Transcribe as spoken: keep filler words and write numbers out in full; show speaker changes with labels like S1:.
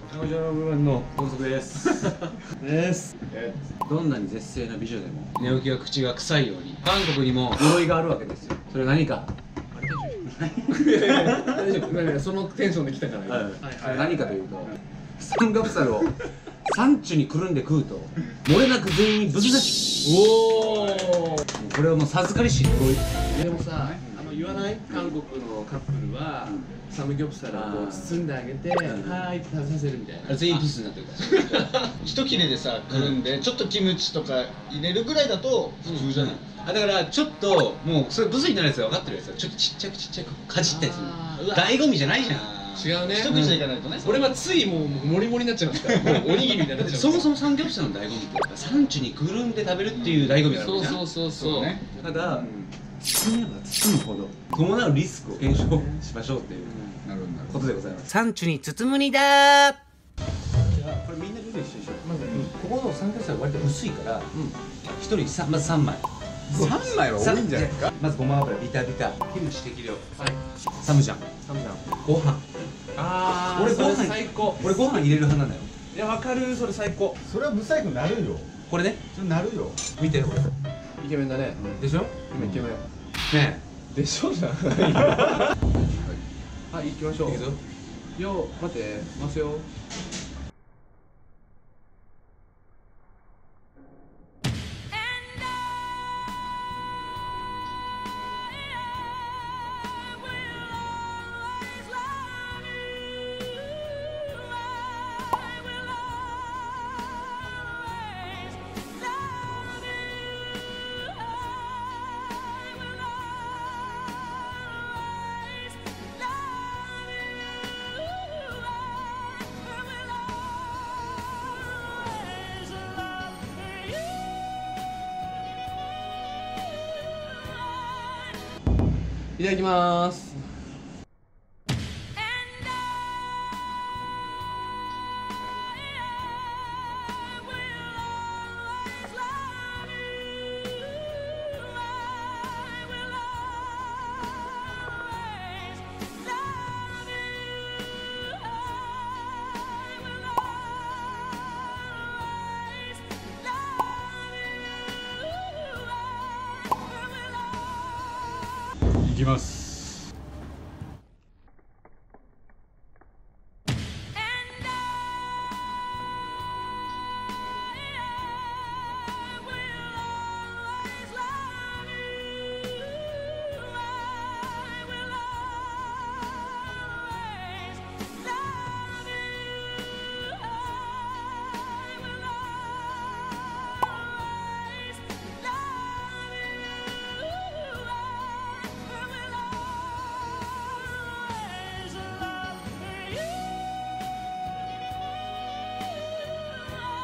S1: 彼女の部分の法則ですです
S2: どんなに絶世な美女でも
S1: 寝起きは口が臭いように韓国にも鎧があるわけですよ。それは何か
S3: 大丈夫、そのテンションで来たから。
S2: それ何かというと、サムギョプサルをサンチュにくるんで食うと漏れなく全員にぶつ刺し。おお、これはもう授かりし鎧。
S3: でもさ、あの言わない韓国のカップルはサムギョプサルをこう包んであげて、はーいって食べさせるみたいな。
S1: 全員ピスになってるから一切れでさくるんでちょっとキムチとか入れるぐらいだと普通じゃない。あ、だからちょっともうそれブスになるやつ分かってるやつはちょっとちっちゃくちっちゃくかじったりする。醍醐味じゃないじゃん。
S3: 違うね。
S1: 一口でいかないとね。
S3: 俺はついもうモリモリになっちゃいますから。もうおにぎりみたいになっちゃう。
S2: そもそもサムギョプサルの醍醐味ってサンチュにくるんで食べるっていう醍醐味があるわけじゃん。
S3: そうそうそうそう。
S2: ただ包めば包むほど伴うリスクを検証しましょうっていうことでございます。
S4: サンチュに包むにだー。
S2: じゃあこれみんなルール一緒にしよう。まずここのサムギョプサル割と薄いから一人さまずさんまい。
S5: さんまいは多いんじゃないですか。
S2: まずごま油ビタビタ、キムチ適量、サムジャン、
S3: サムジャン、
S2: ご飯。
S3: ああ、
S2: 俺ご飯
S3: 最高。
S2: 俺ご飯入れる派なのよ。
S3: いや、わかる、それ最高。
S5: それはブサイクなるよ。
S2: これね、
S5: それなるよ。
S2: 見てこれ。
S3: イケメンだね。
S2: でしょ？
S3: 今イケメン。
S2: ね
S3: でしょじゃない。はい、行きましょう。
S2: いくぞ。
S3: よ、待って、回すよ。いただきます。
S5: いきます。